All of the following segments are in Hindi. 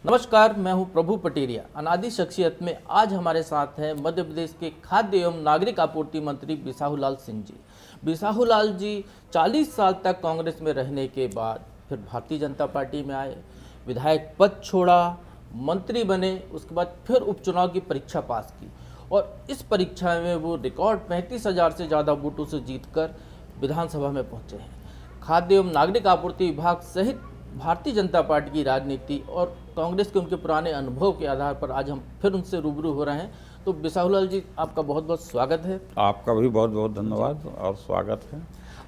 नमस्कार, मैं हूं प्रभु पटेरिया। अनादि शख्सियत में आज हमारे साथ हैं मध्य प्रदेश के खाद्य एवं नागरिक आपूर्ति मंत्री बिसाहूलाल सिंह जी। बिसाहूलाल जी 40 साल तक कांग्रेस में रहने के बाद फिर भारतीय जनता पार्टी में आए, विधायक पद छोड़ा, मंत्री बने, उसके बाद फिर उपचुनाव की परीक्षा पास की और इस परीक्षा में वो रिकॉर्ड 35,000 से ज़्यादा वोटों से जीतकर विधानसभा में पहुँचे हैं। खाद्य एवं नागरिक आपूर्ति विभाग सहित भारतीय जनता पार्टी की राजनीति और कांग्रेस के उनके पुराने अनुभव के आधार पर आज हम फिर उनसे रूबरू हो रहे हैं। तो बिसाहूलाल जी, आपका बहुत बहुत स्वागत है। आपका भी बहुत बहुत धन्यवाद और स्वागत है।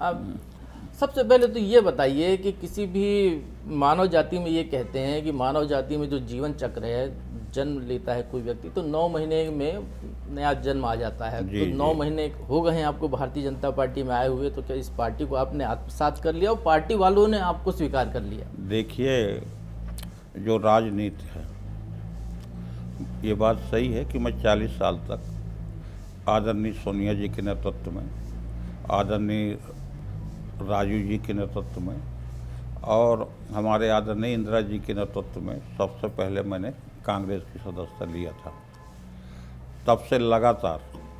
सबसे पहले तो ये बताइए कि किसी भी मानव जाति में ये कहते हैं कि मानव जाति में जो जीवन चक्र है, जन्म लेता है कोई व्यक्ति तो 9 महीने में नया जन्म आ जाता है। तो 9 महीने हो गए हैं आपको भारतीय जनता पार्टी में आए हुए, तो क्या इस पार्टी को आपने आत्मसात कर लिया और पार्टी वालों ने आपको स्वीकार कर लिया? देखिए, जो राजनीति है, ये बात सही है कि मैं 40 साल तक आदरणीय सोनिया जी के नेतृत्व में, आदरणीय राजीव जी के नेतृत्व में और हमारे आदरणीय इंदिरा जी के नेतृत्व में सबसे पहले मैंने कांग्रेस की सदस्यता लिया था। तब से लगातार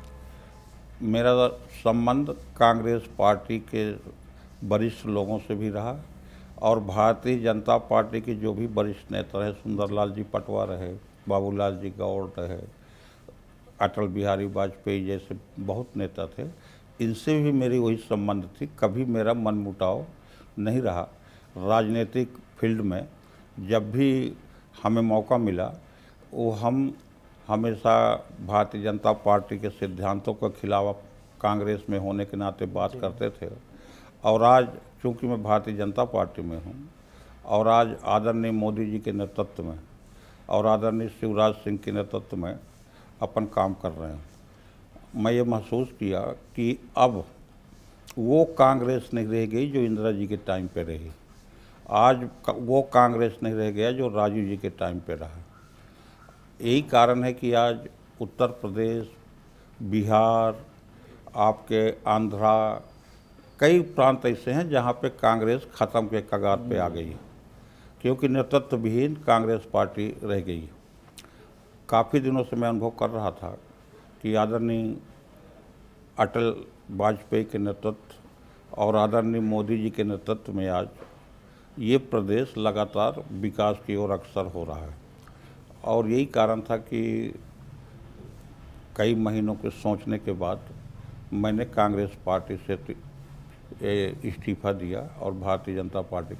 मेरा संबंध कांग्रेस पार्टी के वरिष्ठ लोगों से भी रहा और भारतीय जनता पार्टी के जो भी वरिष्ठ नेता रहे, सुंदरलाल जी पटवा रहे, बाबूलाल जी गौड़ रहे, अटल बिहारी वाजपेयी जैसे बहुत नेता थे, इनसे भी मेरी वही संबंध थी। कभी मेरा मनमुटाव नहीं रहा। राजनीतिक फील्ड में जब भी हमें मौका मिला, वो हम हमेशा भारतीय जनता पार्टी के सिद्धांतों के खिलाफ कांग्रेस में होने के नाते बात करते थे। और आज चूँकि मैं भारतीय जनता पार्टी में हूँ और आज आदरणीय मोदी जी के नेतृत्व में और आदरणीय शिवराज सिंह के नेतृत्व में अपन काम कर रहे हैं, मैं ये महसूस किया कि अब वो कांग्रेस नहीं रह गई जो इंदिरा जी के टाइम पे रही। आज वो कांग्रेस नहीं रह गया जो राजीव जी के टाइम पे रहा। यही कारण है कि आज उत्तर प्रदेश, बिहार, आपके आंध्रा, कई प्रांत ऐसे हैं जहाँ पे कांग्रेस ख़त्म के कगार पे आ गई है, क्योंकि नेतृत्व विहीन कांग्रेस पार्टी रह गई है। काफ़ी दिनों से मैं अनुभव कर रहा था कि आदरणीय अटल वाजपेयी के नेतृत्व और आदरणीय मोदी जी के नेतृत्व में आज ये प्रदेश लगातार विकास की ओर अग्रसर हो रहा है। और यही कारण था कि कई महीनों के सोचने के बाद मैंने कांग्रेस पार्टी से इस्तीफा दिया और भारतीय जनता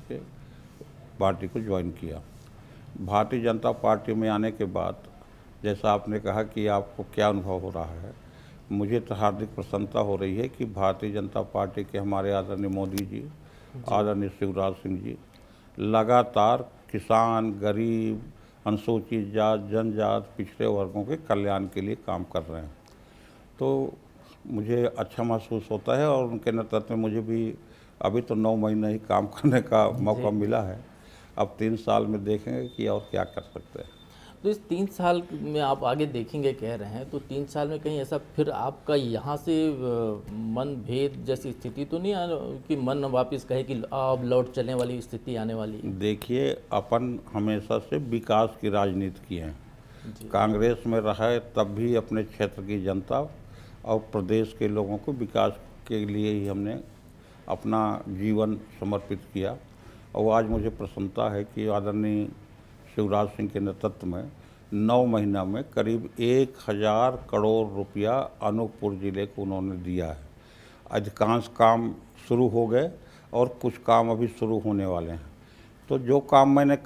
पार्टी को ज्वाइन किया। भारतीय जनता पार्टी में आने के बाद जैसा आपने कहा कि आपको क्या अनुभव हो रहा है, मुझे तो हार्दिक प्रसन्नता हो रही है कि भारतीय जनता पार्टी के हमारे आदरणीय मोदी जी, आदरणीय शिवराज सिंह जी लगातार किसान, गरीब, अनुसूचित जात, जनजात, पिछड़े वर्गों के कल्याण के लिए काम कर रहे हैं। तो मुझे अच्छा महसूस होता है और उनके नेतृत्व में मुझे भी अभी तो 9 महीने ही काम करने का मौका मिला है। अब 3 साल में देखेंगे कि और क्या कर सकते हैं। तो इस 3 साल में आप आगे देखेंगे कह रहे हैं, तो 3 साल में कहीं ऐसा फिर आपका यहाँ से मन भेद जैसी स्थिति तो नहीं कि मन वापस कहे कि अब लौट चलने वाली स्थिति आने वाली? देखिए, अपन हमेशा से विकास की राजनीति की है। कांग्रेस में रहे तब भी अपने क्षेत्र की जनता और प्रदेश के लोगों को विकास के लिए ही हमने अपना जीवन समर्पित किया। और आज मुझे प्रसन्नता है कि आदरणीय शिवराज सिंह के नेतृत्व में 9 महीना में करीब 1000 करोड़ रुपया अनूपपुर ज़िले को उन्होंने दिया है। अधिकांश काम शुरू हो गए और कुछ काम अभी शुरू होने वाले हैं। तो जो काम मैंने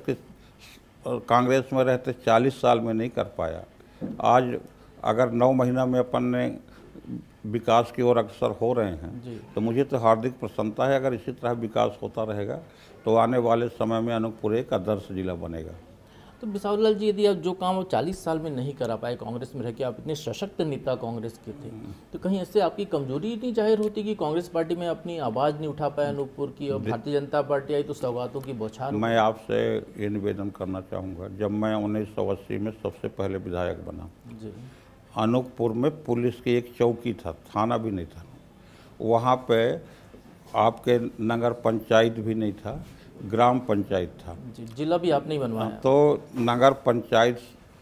कांग्रेस में रहते 40 साल में नहीं कर पाया, आज अगर 9 महीना में अपन ने विकास की ओर अग्रसर हो रहे हैं, तो मुझे तो हार्दिक प्रसन्नता है। अगर इसी तरह विकास होता रहेगा तो आने वाले समय में अनूपपुर एक आदर्श जिला बनेगा। तो बिसाहूलाल जी, यदि आप जो काम 40 साल में नहीं करा पाए कांग्रेस में रह के, आप इतने सशक्त नेता कांग्रेस के थे, तो कहीं ऐसे आपकी कमजोरी नहीं जाहिर होती कि कांग्रेस पार्टी में अपनी आवाज़ नहीं उठा पाए अनूपपुर की, और भारतीय जनता पार्टी आई तो सौगातों की बौछार? मैं आपसे ये निवेदन करना चाहूँगा, जब मैं 1980 में सबसे पहले विधायक बना, अनूपपुर में पुलिस की एक चौकी था, थाना भी नहीं था। वहाँ पे आपके नगर पंचायत भी नहीं था, ग्राम पंचायत था। जी, जिला भी आपने ही बनवाया। तो नगर पंचायत,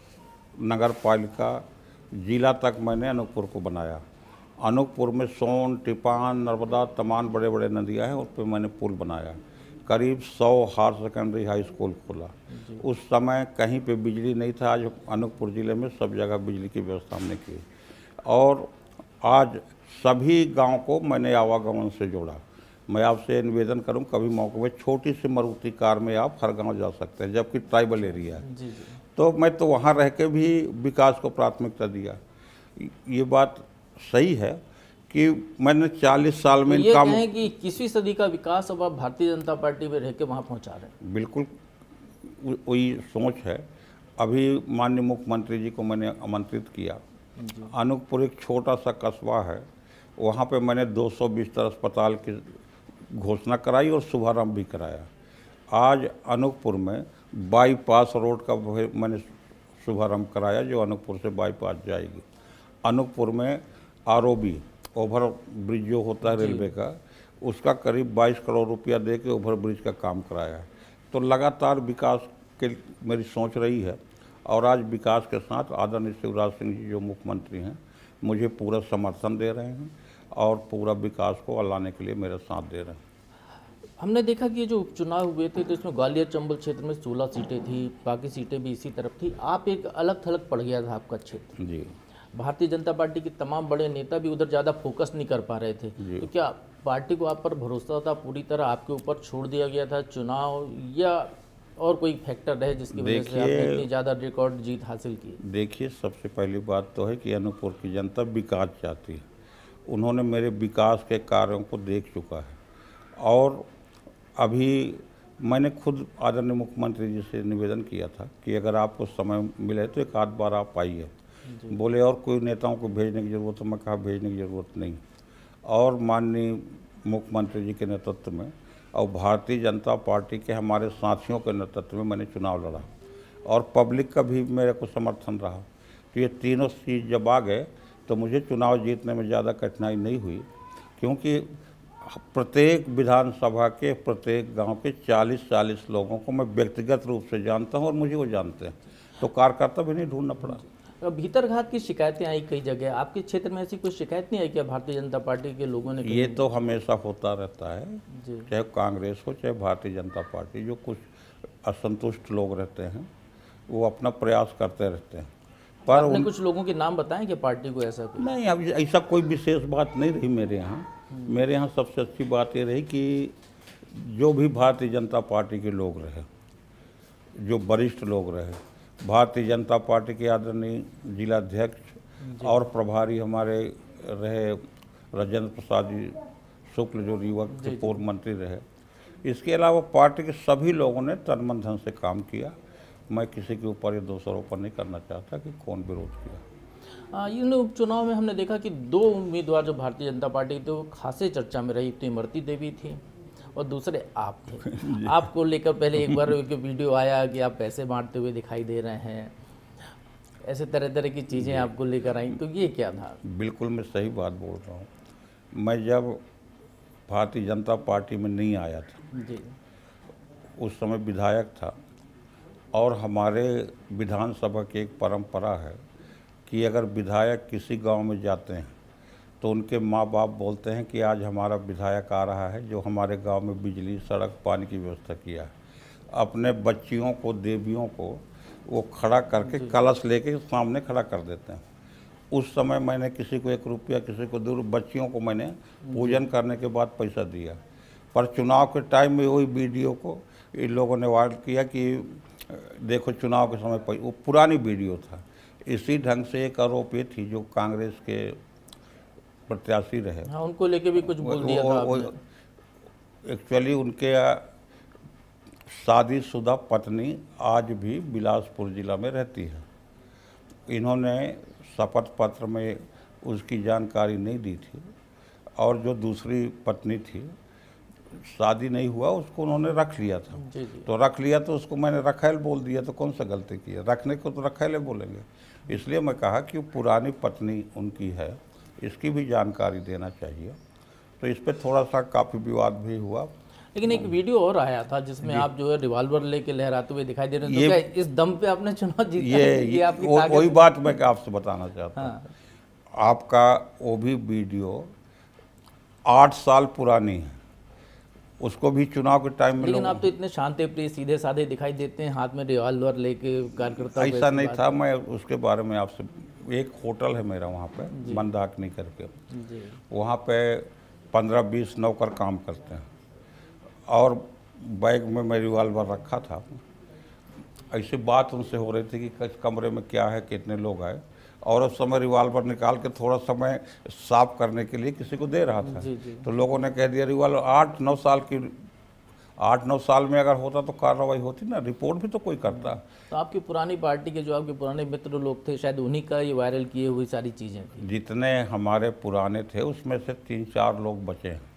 नगर पालिका, जिला तक मैंने अनूपपुर को बनाया। अनूपपुर में सोन, टिपान, नर्मदा, तमाम बड़े बड़े नदियाँ हैं, उस पर मैंने पुल बनाया। करीब 100 हायर सेकेंडरी हाई स्कूल खोला। उस समय कहीं पे बिजली नहीं था, आज अनूपपुर ज़िले में सब जगह बिजली की व्यवस्था हमने की। और आज सभी गांव को मैंने आवागमन से जोड़ा। मैं आपसे निवेदन करूं, कभी मौके में छोटी सी मारुति कार में आप हर गांव जा सकते हैं, जबकि ट्राइबल एरिया है। जी। तो मैं तो वहाँ रह के भी विकास को प्राथमिकता दिया। ये बात सही है कि मैंने 40 साल में ये काम, कहें कि 21वीं सदी का विकास अब आप भारतीय जनता पार्टी में रह के वहाँ पहुँचा रहे हैं। बिल्कुल वही सोच है। अभी माननीय मुख्यमंत्री जी को मैंने आमंत्रित किया। अनूपपुर एक छोटा सा कस्बा है, वहाँ पे मैंने 200 बिस्तर अस्पताल की घोषणा कराई और शुभारंभ भी कराया। आज अनूपपुर में बाईपास रोड का मैंने शुभारंभ कराया, जो अनूपपुर से बाईपास जाएगी। अनूपपुर में ROB ओवर ब्रिज जो होता है रेलवे का, उसका करीब 22 करोड़ रुपया दे के ओवर ब्रिज का काम कराया है। तो लगातार विकास के मेरी सोच रही है, और आज विकास के साथ आदरणीय शिवराज सिंह जी जो मुख्यमंत्री हैं, मुझे पूरा समर्थन दे रहे हैं और पूरा विकास को लाने के लिए मेरा साथ दे रहे हैं। हमने देखा कि ये जो उपचुनाव हुए थे तो इसमें ग्वालियर चंबल क्षेत्र में 16 सीटें थी, बाकी सीटें भी इसी तरफ थी। आप एक अलग थलग पड़ गया था आपका क्षेत्र। जी। भारतीय जनता पार्टी के तमाम बड़े नेता भी उधर ज़्यादा फोकस नहीं कर पा रहे थे, तो क्या पार्टी को आप पर भरोसा था, पूरी तरह आपके ऊपर छोड़ दिया गया था चुनाव, या और कोई फैक्टर रहे जिसकी वजह से आपने इतनी ज़्यादा रिकॉर्ड जीत हासिल की? देखिए, सबसे पहली बात तो है कि अनूपपुर की जनता विकास चाहती है। उन्होंने मेरे विकास के कार्यों को देख चुका है, और अभी मैंने खुद आदरणीय मुख्यमंत्री जी से निवेदन किया था कि अगर आपको समय मिले तो एक आध बार आप आइए। बोले और कोई नेताओं को भेजने की ज़रूरत है? मैं कहा भेजने की ज़रूरत नहीं। और माननीय मुख्यमंत्री जी के नेतृत्व में और भारतीय जनता पार्टी के हमारे साथियों के नेतृत्व में मैंने चुनाव लड़ा, और पब्लिक का भी मेरे को समर्थन रहा। तो ये तीनों चीज़ जब आ गए तो मुझे चुनाव जीतने में ज़्यादा कठिनाई नहीं हुई, क्योंकि प्रत्येक विधानसभा के प्रत्येक गांव के 40-40 लोगों को मैं व्यक्तिगत रूप से जानता हूं और मुझे वो जानते हैं, तो कार्यकर्ता भी नहीं ढूंढना पड़ा। भीतर घात की शिकायतें आई कई जगह, आपके क्षेत्र में ऐसी कोई शिकायत नहीं आई क्या भारतीय जनता पार्टी के लोगों ने? ये तो हमेशा होता रहता है, जी। चाहे कांग्रेस हो चाहे भारतीय जनता पार्टी, जो कुछ असंतुष्ट लोग रहते हैं वो अपना प्रयास करते रहते हैं। पर आपने कुछ लोगों के नाम बताएं कि पार्टी को ऐसा कोई? नहीं, अब ऐसा कोई विशेष बात नहीं रही मेरे यहाँ। मेरे यहाँ सबसे अच्छी बात ये रही कि जो भी भारतीय जनता पार्टी के लोग रहे, जो वरिष्ठ लोग रहे, भारतीय जनता पार्टी के आदरणीय जिलाध्यक्ष और प्रभारी हमारे रहे राजेंद्र प्रसाद जी शुक्ल, जो युवक के पूर्व मंत्री रहे। इसके अलावा पार्टी के सभी लोगों ने तन मन धन से काम किया। मैं किसी के ऊपर ये दोषारोपण नहीं करना चाहता कि कौन विरोध किया। इन उपचुनाव में हमने देखा कि 2 उम्मीदवार जो भारतीय जनता पार्टी थे वो खासे चर्चा में रही। तो इमरती देवी थी और दूसरे आप थे। आपको लेकर पहले एक बार एक वीडियो आया कि आप पैसे बांटते हुए दिखाई दे रहे हैं, ऐसे तरह तरह की चीज़ें आपको लेकर आई, तो ये क्या था? बिल्कुल मैं सही बात बोल रहा हूँ। मैं जब भारतीय जनता पार्टी में नहीं आया था जी, उस समय विधायक था, और हमारे विधानसभा की एक परंपरा है कि अगर विधायक किसी गांव में जाते हैं तो उनके माँ बाप बोलते हैं कि आज हमारा विधायक आ रहा है जो हमारे गांव में बिजली, सड़क, पानी की व्यवस्था किया है। अपने बच्चियों को, देवियों को वो खड़ा करके कलश लेके सामने खड़ा कर देते हैं। उस समय मैंने किसी को 1 रुपया, किसी को 2, बच्चियों को मैंने पूजन करने के बाद पैसा दिया। पर चुनाव के टाइम में वही वीडियो को इन लोगों ने वायरल किया कि देखो चुनाव के समय वो पुरानी वीडियो था। इसी ढंग से एक आरोप ये थी जो कांग्रेस के प्रत्याशी रहे, हाँ, उनको लेके भी कुछ बोल दिया था आपने। एक्चुअली उनके शादीशुदा पत्नी आज भी बिलासपुर जिला में रहती है। इन्होंने शपथ पत्र में उसकी जानकारी नहीं दी थी, और जो दूसरी पत्नी थी, शादी नहीं हुआ, उसको उन्होंने रख लिया था। जी जी। तो रख लिया तो उसको मैंने रखेल बोल दिया, तो कौन सा गलती की है? रखने को तो रखेल बोलेंगे। इसलिए मैं कहा कि पुरानी पत्नी उनकी है, इसकी भी जानकारी देना चाहिए। तो इस पर थोड़ा सा काफ़ी विवाद भी हुआ। लेकिन एक वीडियो और आया था जिसमें आप जो है रिवॉल्वर लेके लहराते हुए दिखाई दे रहे हैं, तो क्या इस दम पे आपने चुनाव जीता है? ये आपकी ताकत वही बात मैं आपसे बताना चाहता हूँ। हाँ। आपका वो भी वीडियो 8 साल पुरानी है, उसको भी चुनाव के टाइम में लेकिन आप तो इतने शांति प्रिय सीधे साधे दिखाई देते हैं, हाथ में रिवॉल्वर लेके कार्यकर्ता ऐसा नहीं था। मैं उसके बारे में आपसे, एक होटल है मेरा वहाँ पे मंदाकिनी करके, जी वहाँ पे 15-20 नौकर काम करते हैं और बैग में मैं रिवॉल्वर रखा था। ऐसी बात उनसे हो रही थी कि किस कमरे में क्या है, कितने लोग आए, और उस समय रिवॉल्वर निकाल के थोड़ा समय साफ करने के लिए किसी को दे रहा था। जी जी। तो लोगों ने कह दिया रिवॉल्वर 8-9 साल में अगर होता तो कार्रवाई होती ना, रिपोर्ट भी तो कोई करता। तो आपकी पुरानी पार्टी के जो आपके पुराने मित्र लोग थे, शायद उन्हीं का ये वायरल किए हुई सारी चीज़ें थी। जितने हमारे पुराने थे उसमें से 3-4 लोग बचे हैं,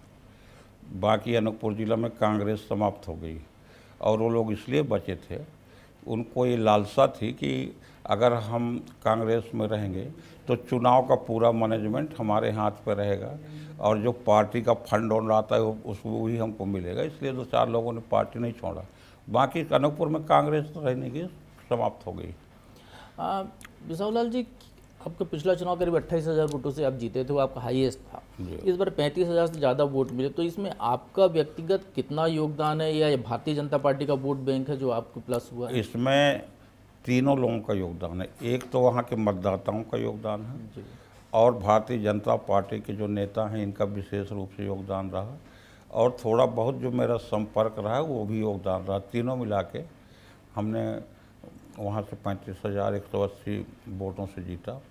बाकी अनूपपुर जिला में कांग्रेस समाप्त हो गई। और वो लोग इसलिए बचे थे, उनको ये लालसा थी कि अगर हम कांग्रेस में रहेंगे तो चुनाव का पूरा मैनेजमेंट हमारे हाथ पर रहेगा और जो पार्टी का फंड ऑन आता है उसको भी हमको मिलेगा। इसलिए 2-4 लोगों ने पार्टी नहीं छोड़ा। बाकी अनूपपुर में कांग्रेस रहने की समाप्त हो गई। बिसाहू लाल जी, आपका पिछला चुनाव करीब 28,000 वोटों से आप जीते थे, वो आपका हाईएस्ट था। इस बार 35,000 से ज़्यादा वोट मिले, तो इसमें आपका व्यक्तिगत कितना योगदान है, या भारतीय जनता पार्टी का वोट बैंक है जो आपको प्लस हुआ है? इसमें तीनों लोगों का योगदान है। एक तो वहाँ के मतदाताओं का योगदान है जी। और भारतीय जनता पार्टी के जो नेता हैं इनका विशेष रूप से योगदान रहा, और थोड़ा बहुत जो मेरा संपर्क रहा है वो भी योगदान रहा। तीनों मिला के हमने वहाँ से 35,180 वोटों से जीता।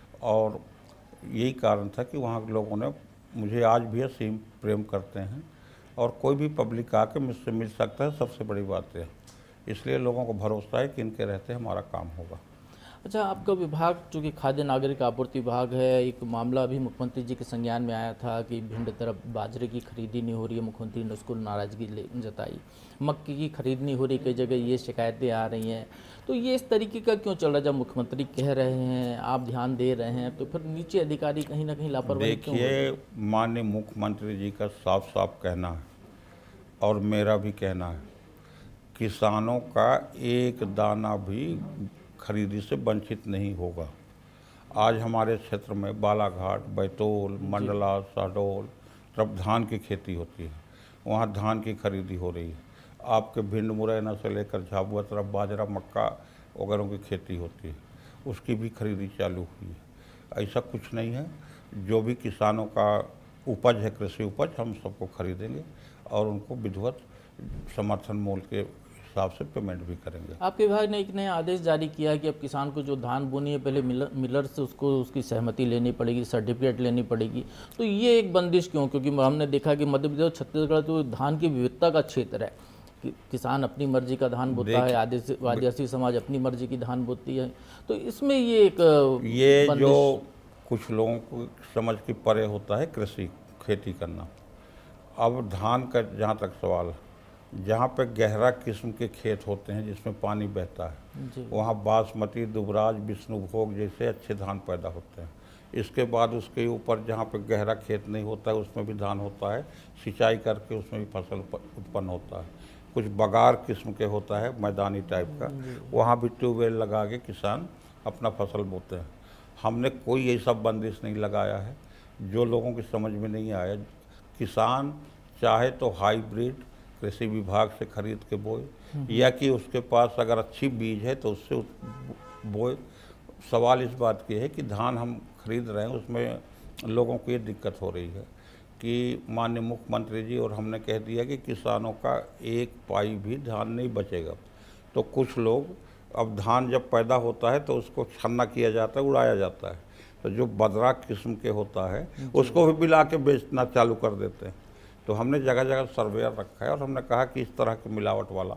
और यही कारण था कि वहाँ के लोगों ने मुझे आज भी असीम प्रेम करते हैं, और कोई भी पब्लिक आके मुझसे मिल सकता है, सबसे बड़ी बात है। इसलिए लोगों को भरोसा है कि इनके रहते हमारा काम होगा। अच्छा, आपका विभाग जो कि खाद्य नागरिक आपूर्ति विभाग है, एक मामला अभी मुख्यमंत्री जी के संज्ञान में आया था कि भिंड तरफ बाजरे की खरीदी नहीं हो रही है, मुख्यमंत्री ने उसको नाराज़गी जताई। मक्के की खरीद नहीं हो रही, कई जगह ये शिकायतें आ रही हैं। तो ये इस तरीके का क्यों चल रहा है? जब मुख्यमंत्री कह रहे हैं, आप ध्यान दे रहे हैं, तो फिर नीचे अधिकारी कहीं ना कहीं लापरवाही क्यों? देखिए, माननीय मुख्यमंत्री जी का साफ साफ कहना है और मेरा भी कहना है, किसानों का एक दाना भी खरीदी से वंचित नहीं होगा। आज हमारे क्षेत्र में बालाघाट, बैतूल, मंडला, शहडोल तरफ धान की खेती होती है, वहाँ धान की खरीदी हो रही है। आपके भिंड मुरैना से लेकर झाबुआ तरफ बाजरा, मक्का वगैरह की खेती होती है, उसकी भी खरीदी चालू हुई है। ऐसा कुछ नहीं है, जो भी किसानों का उपज है, कृषि उपज, हम सबको खरीदेंगे और उनको विधिवत समर्थन मूल्य के हिसाब से पेमेंट भी करेंगे। आपके विभाग ने एक नया आदेश जारी किया है कि अब किसान को जो धान बोनी है पहले मिलर से उसको उसकी सहमति लेनी पड़ेगी, सर्टिफिकेट लेनी पड़ेगी। तो ये एक बंदिश क्यों? क्योंकि हमने देखा कि मध्य प्रदेश, छत्तीसगढ़ तो धान की विविधता का क्षेत्र है, किसान अपनी मर्जी का धान बोता है, आदिवासी समाज अपनी मर्जी की धान बोती है। तो इसमें ये एक जो कुछ लोगों को समझ के परे होता है कृषि खेती करना। अब धान का जहाँ तक सवाल है, जहाँ पे गहरा किस्म के खेत होते हैं जिसमें पानी बहता है, वहाँ बासमती, दुबराज, विष्णुभोग जैसे अच्छे धान पैदा होते हैं। इसके बाद उसके ऊपर जहाँ पे गहरा खेत नहीं होता है उसमें भी धान होता है, सिंचाई करके उसमें भी फसल उत्पन्न होता है। कुछ बगार किस्म के होता है, मैदानी टाइप का, वहाँ भी ट्यूबवेल लगा के किसान अपना फसल बोते हैं। हमने कोई ऐसा बंदिश नहीं लगाया है जो लोगों की समझ में नहीं आया। किसान चाहे तो हाइब्रिड कृषि विभाग से खरीद के बोए, या कि उसके पास अगर अच्छी बीज है तो उससे बोए। सवाल इस बात की है कि धान हम खरीद रहे हैं, उसमें लोगों को ये दिक्कत हो रही है कि माननीय मुख्यमंत्री जी और हमने कह दिया कि किसानों का एक पाई भी धान नहीं बचेगा। तो कुछ लोग, अब धान जब पैदा होता है तो उसको छन्ना किया जाता है, उड़ाया जाता है, तो जो बदरा किस्म के होता है उसको भी मिला के बेचना चालू कर देते हैं। तो हमने जगह जगह सर्वेयर रखा है और हमने कहा कि इस तरह के मिलावट वाला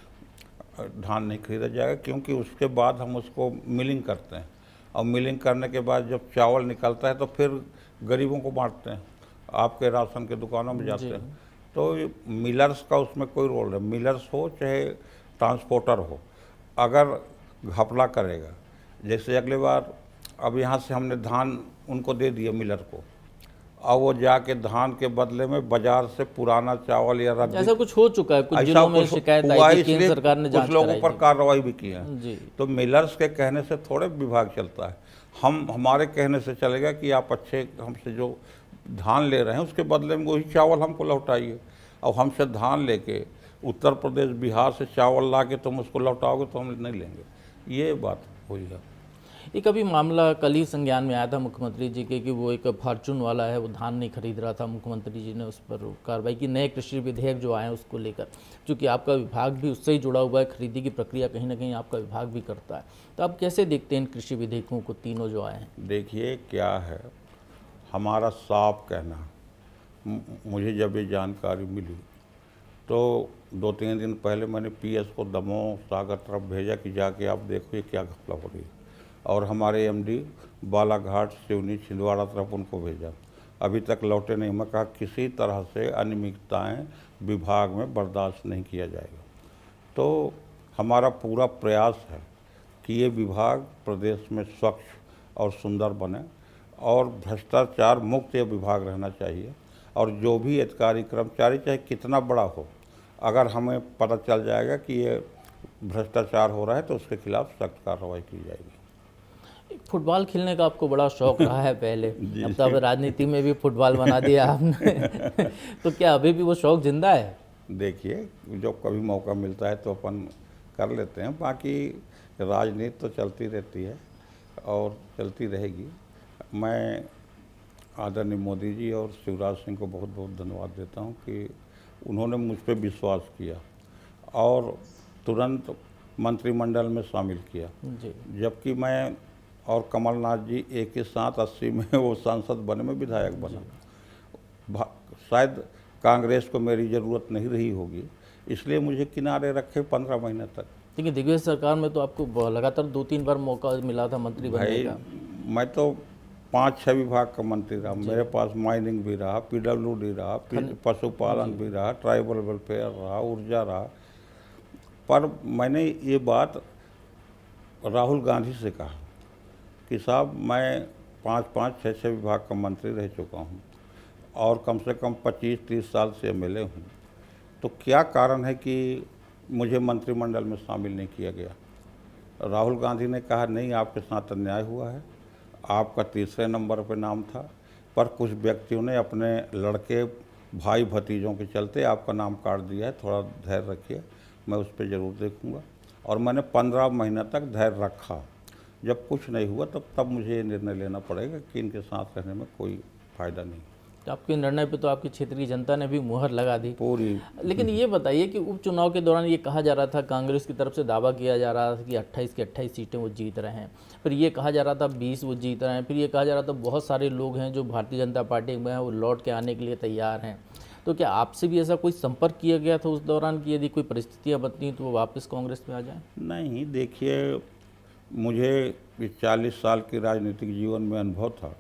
धान नहीं खरीदा जाएगा, क्योंकि उसके बाद हम उसको मिलिंग करते हैं और मिलिंग करने के बाद जब चावल निकलता है तो फिर गरीबों को बांटते हैं, आपके राशन के दुकानों में जाते हैं। तो मिलर्स का उसमें कोई रोल है, मिलर्स हो चाहे ट्रांसपोर्टर हो, अगर घपला करेगा, जैसे अगले बार अब यहाँ से हमने धान उनको दे दिया मिलर को, और वो जाके धान के बदले में बाजार से पुराना चावल या रद्दी, ऐसा कुछ हो चुका है, कुछ ऐसा जिलों में कुछ शिकायत हुआ, आई थी, इसलिए केंद्र सरकार ने जांच कुछ लोगों कराई पर थी। कार्रवाई भी की है। जी, तो मिलर्स के कहने से थोड़े विभाग चलता है, हमारे कहने से चलेगा कि आप अच्छे हमसे जो धान ले रहे हैं उसके बदले में वही चावल हमको लौटाइए। और हमसे धान लेके उत्तर प्रदेश बिहार से चावल ला के तुम उसको लौटाओगे तो हम नहीं लेंगे, ये बात हुई है। एक अभी मामला कल ही संज्ञान में आया था मुख्यमंत्री जी के कि वो एक फॉर्चून वाला है, वो धान नहीं खरीद रहा था। मुख्यमंत्री जी ने उस पर कार्रवाई की। नए कृषि विधेयक जो आए हैं उसको लेकर, चूँकि आपका विभाग भी उससे ही जुड़ा हुआ है, खरीदी की प्रक्रिया कहीं ना कहीं आपका विभाग भी करता है, तो आप कैसे देखते हैं इन कृषि विधेयकों को, तीनों जो आए हैं? देखिए क्या है, हमारा साफ कहना, मुझे जब ये जानकारी मिली तो 2-3 दिन पहले मैंने पीएस को दमोह सागर तरफ भेजा कि जाके आप देखो ये क्या घपला हो रही है, और हमारे एमडी बालाघाट सिवनी छिंदवाड़ा तरफ उनको भेजा, अभी तक लौटे नहीं। मैं कहा किसी तरह से अनियमितताएं विभाग में बर्दाश्त नहीं किया जाएगा। तो हमारा पूरा प्रयास है कि ये विभाग प्रदेश में स्वच्छ और सुंदर बने और भ्रष्टाचार मुक्त ये विभाग रहना चाहिए। और जो भी अधिकारी कर्मचारी चाहे कितना बड़ा हो, अगर हमें पता चल जाएगा कि ये भ्रष्टाचार हो रहा है तो उसके खिलाफ सख्त कार्रवाई की जाएगी। फुटबॉल खेलने का आपको बड़ा शौक रहा है पहले, अब तो अब राजनीति में भी फुटबॉल बना दिया आपने तो क्या अभी भी वो शौक जिंदा है? देखिए, जब कभी मौका मिलता है तो अपन कर लेते हैं, बाकी राजनीति तो चलती रहती है और चलती रहेगी। मैं आदरणीय मोदी जी और शिवराज सिंह को बहुत बहुत धन्यवाद देता हूं कि उन्होंने मुझ पर विश्वास किया और तुरंत मंत्रिमंडल में शामिल किया जी। जबकि मैं और कमलनाथ जी एक ही साथ 80 में वो सांसद बने, में विधायक बना। शायद कांग्रेस को मेरी ज़रूरत नहीं रही होगी, इसलिए मुझे किनारे रखे 15 महीने तक। लेकिन दिग्विजय सरकार में तो आपको लगातार 2-3 बार मौका मिला था मंत्री बनने का। मैं तो 5-6 विभाग का मंत्री रहा, मेरे पास माइनिंग भी रहा, पीडब्ल्यूडी रहा, पशुपालन भी रहा, ट्राइबल वेलफेयर रहा, ऊर्जा रहा। पर मैंने ये बात राहुल गांधी से कहा कि साहब मैं 5-5, 6-6 विभाग का मंत्री रह चुका हूँ और कम से कम 25-30 साल से एमएलए हूँ, तो क्या कारण है कि मुझे मंत्रिमंडल में शामिल नहीं किया गया? राहुल गांधी ने कहा नहीं, आपके साथ अन्याय हुआ है, आपका तीसरे नंबर पे नाम था, पर कुछ व्यक्तियों ने अपने लड़के भाई भतीजों के चलते आपका नाम काट दिया है, थोड़ा धैर्य रखिए, मैं उस पर ज़रूर देखूंगा। और मैंने 15 महीने तक धैर्य रखा। जब कुछ नहीं हुआ तब मुझे ये निर्णय लेना पड़ेगा कि इनके साथ रहने में कोई फ़ायदा नहीं। तो आपके निर्णय पे तो आपकी क्षेत्रीय जनता ने भी मुहर लगा दी पूरी। लेकिन ये बताइए कि उपचुनाव के दौरान ये कहा जा रहा था, कांग्रेस की तरफ से दावा किया जा रहा था कि 28 की 28 सीटें वो जीत रहे हैं, फिर ये कहा जा रहा था 20 वो जीत रहे हैं, फिर ये कहा जा रहा था बहुत सारे लोग हैं जो भारतीय जनता पार्टी में हैं वो लौट के आने के लिए तैयार हैं। तो क्या आपसे भी ऐसा कोई संपर्क किया गया था उस दौरान कि यदि कोई परिस्थितियाँ बनती तो वो वापस कांग्रेस में आ जाएं? नहीं, देखिए, मुझे 40 साल की राजनीतिक जीवन में अनुभव था।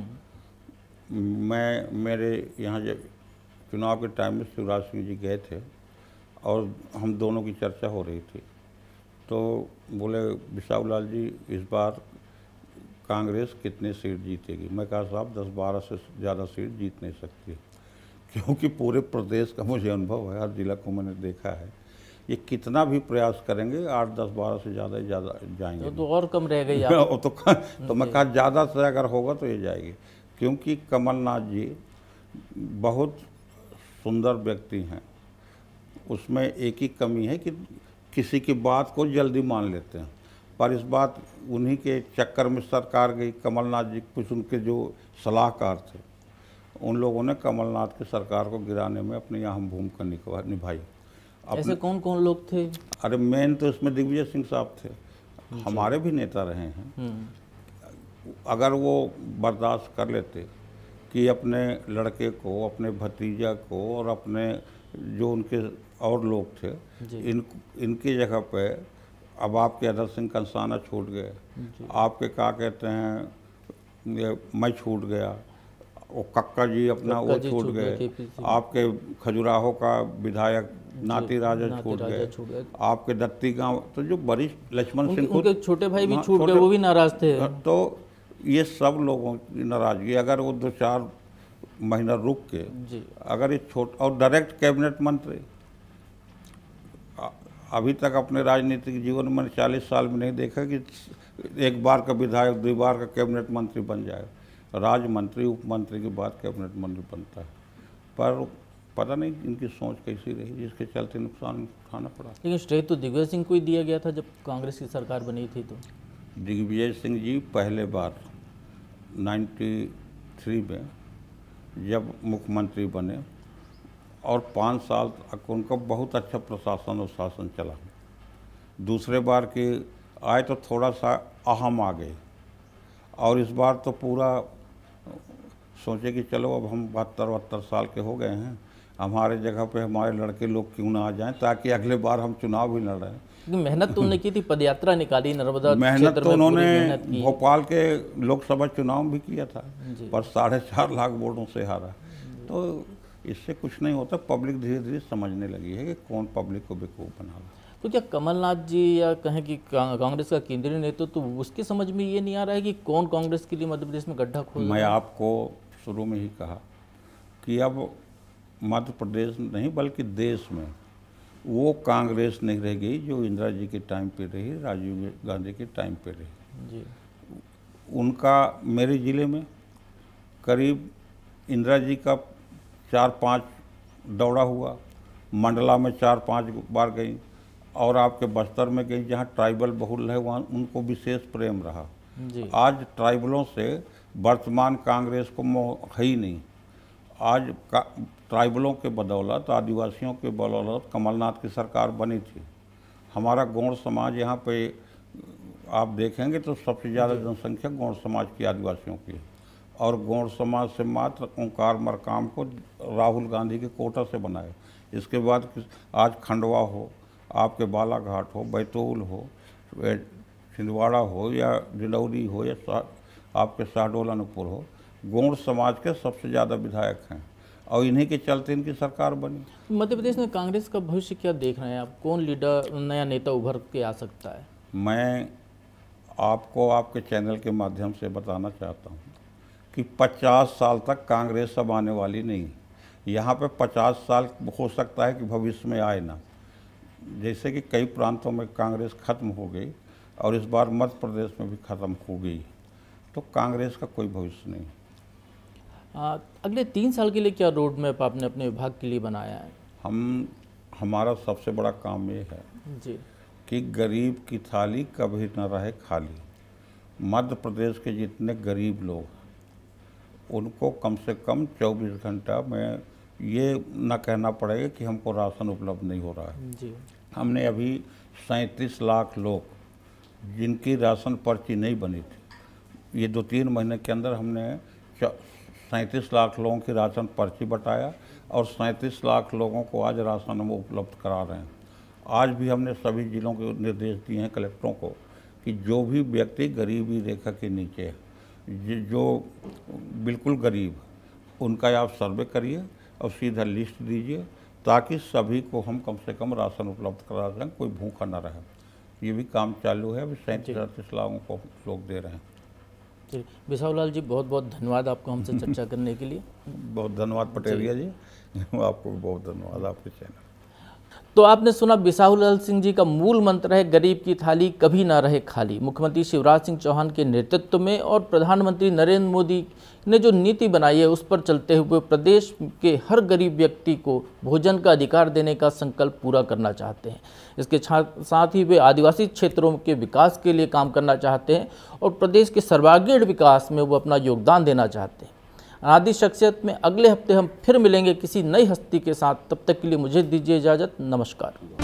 मेरे यहाँ जब चुनाव के टाइम में शिवराज सिंह जी गए थे और हम दोनों की चर्चा हो रही थी, तो बोले बिसाहू लाल जी इस बार कांग्रेस कितने सीट जीतेगी? मैं कहा साहब 10-12 से ज़्यादा सीट जीत नहीं सकती, क्योंकि पूरे प्रदेश का मुझे अनुभव है, हर जिला को मैंने देखा है, ये कितना भी प्रयास करेंगे 8-10-12 से ज़्यादा जाएंगे तो और कम रह गई तो मैं कहा ज़्यादा से अगर होगा तो ये जाएगी, क्योंकि कमलनाथ जी बहुत सुंदर व्यक्ति हैं। उसमें एक ही कमी है कि किसी की बात को जल्दी मान लेते हैं, पर इस बात उन्हीं के चक्कर में सरकार गई। कमलनाथ जी कुछ उनके जो सलाहकार थे, उन लोगों ने कमलनाथ की सरकार को गिराने में अपनी अहम भूमिका निभाई। ऐसे कौन कौन लोग थे? अरे मेन तो इसमें दिग्विजय सिंह साहब थे, हमारे भी नेता रहे हैं। अगर वो बर्दाश्त कर लेते कि अपने लड़के को, अपने भतीजा को और अपने जो उनके और लोग थे, इनकी जगह पे अब आपके अदर सिंह कंसाना छूट गए, आपके क्या कहते हैं ये मैं छूट गया, वो कक्का जी अपना वो छूट गए, आपके खजुराहो का विधायक नाती राजा छूट गए, आपके दत्ती गांव तो जो वरिष्ठ लक्ष्मण सिंह उनके छोटे भाई भी छूट गए, वो भी नाराज थे। तो ये सब लोगों की नाराजगी, अगर वो 2-4 महीना रुक के जी अगर ये और डायरेक्ट कैबिनेट मंत्री अभी तक अपने राजनीतिक जीवन में 40 साल में नहीं देखा कि एक बार का विधायक 2 बार का कैबिनेट मंत्री बन जाए। राज्य मंत्री उप मंत्री के बाद कैबिनेट मंत्री बनता है, पर पता नहीं इनकी सोच कैसी रही जिसके चलते नुकसान उठाना पड़ा। लेकिन श्रेय तो दिग्विजय सिंह को ही दिया गया था जब कांग्रेस की सरकार बनी थी। तो दिग्विजय सिंह जी पहले बार 93 में जब मुख्यमंत्री बने और 5 साल तक उनका बहुत अच्छा प्रशासन और शासन चला। दूसरे बार के आए तो थोड़ा सा अहम आ गए, और इस बार तो पूरा सोचे कि चलो अब हम 72 साल के हो गए हैं, हमारे जगह पे हमारे लड़के लोग क्यों ना आ जाएं ताकि अगले बार हम चुनाव भी लड़ें। मेहनत तो उन्होंने की थी, पदयात्रा निकाली नर्मदा मेहनत तो उन्होंने भोपाल के लोकसभा चुनाव भी किया था, पर 4.5 लाख वोटों से हारा। तो इससे कुछ नहीं होता, पब्लिक धीरे धीरे समझने लगी है कि कौन पब्लिक को बेवकूफ़ बना रहा। तो क्या कमलनाथ जी या कहें कि कांग्रेस का केंद्रीय नेतृत्व तो उसके समझ में ये नहीं आ रहा है कि कौन कांग्रेस के लिए मध्य प्रदेश में गड्ढा खोल? मैं आपको शुरू में ही कहा कि अब मध्य प्रदेश नहीं बल्कि देश में वो कांग्रेस नहीं रह गई जो इंदिरा जी के टाइम पे रही, राजीव गांधी के टाइम पे रही। जी उनका मेरे ज़िले में करीब इंदिरा जी का 4-5 दौरा हुआ, मंडला में 4-5 बार गई, और आपके बस्तर में गई जहाँ ट्राइबल बहुल है वहाँ उनको विशेष प्रेम रहा। जी आज ट्राइबलों से वर्तमान कांग्रेस को मोह है ही नहीं। आज ट्राइबलों के बदौलत, आदिवासियों के बदौलत कमलनाथ की सरकार बनी थी। हमारा गौड़ समाज यहाँ पे आप देखेंगे तो सबसे ज़्यादा जनसंख्या गौड़ समाज की, आदिवासियों की, और गौड़ समाज से मात्र ओंकार मरकाम को राहुल गांधी के कोटा से बनाए। इसके बाद आज खंडवा हो, आपके बालाघाट हो, बैतूल हो, छिंदवाड़ा हो या डिंडौरी हो या आपके शहडोल अनूपपुर हो, गौड़ समाज के सबसे ज़्यादा विधायक हैं, और इन्हीं के चलते इनकी सरकार बनी। मध्य प्रदेश में कांग्रेस का भविष्य क्या देख रहे हैं आप? कौन लीडर, नया नेता उभर के आ सकता है? मैं आपको आपके चैनल के माध्यम से बताना चाहता हूँ कि 50 साल तक कांग्रेस अब आने वाली नहीं। यहाँ पे 50 साल हो सकता है कि भविष्य में आए ना, जैसे कि कई प्रांतों में कांग्रेस खत्म हो गई और इस बार मध्य प्रदेश में भी खत्म हो गई, तो कांग्रेस का कोई भविष्य नहीं। अगले 3 साल के लिए क्या रोड मैप आपने अपने विभाग के लिए बनाया है? हमारा सबसे बड़ा काम ये है जी कि गरीब की थाली कभी न रहे खाली। मध्य प्रदेश के जितने गरीब लोग हैं उनको कम से कम 24 घंटा में ये न कहना पड़ेगा कि हमको राशन उपलब्ध नहीं हो रहा है। जी हमने अभी 37 लाख लोग जिनकी राशन पर्ची नहीं बनी थी, ये 2-3 महीने के अंदर हमने 37 लाख लोगों की राशन पर्ची बटाया और 37 लाख लोगों को आज राशन हम उपलब्ध करा रहे हैं। आज भी हमने सभी जिलों को निर्देश दिए हैं कलेक्टरों को कि जो भी व्यक्ति गरीबी रेखा के नीचे है, जो बिल्कुल गरीब, उनका आप सर्वे करिए और सीधा लिस्ट दीजिए ताकि सभी को हम कम से कम राशन उपलब्ध करा दें, कोई भूखा ना रहे। ये भी काम चालू है, अभी 37 लाखों को लोग दे रहे हैं। चलिए बिसाहू लाल जी, बहुत बहुत धन्यवाद आपको हमसे चर्चा करने के लिए। बहुत धन्यवाद पटेरिया जी, आपको भी बहुत धन्यवाद, आपके चैनल। तो आपने सुना बिसाहू लाल सिंह जी का मूल मंत्र है गरीब की थाली कभी ना रहे खाली। मुख्यमंत्री शिवराज सिंह चौहान के नेतृत्व में और प्रधानमंत्री नरेंद्र मोदी ने जो नीति बनाई है उस पर चलते हुए प्रदेश के हर गरीब व्यक्ति को भोजन का अधिकार देने का संकल्प पूरा करना चाहते हैं। इसके साथ ही वे आदिवासी क्षेत्रों के विकास के लिए काम करना चाहते हैं और प्रदेश के सर्वांगीण विकास में वो अपना योगदान देना चाहते हैं। अनादि शख्सियत में अगले हफ्ते हम फिर मिलेंगे किसी नई हस्ती के साथ। तब तक के लिए मुझे दीजिए इजाज़त। नमस्कार।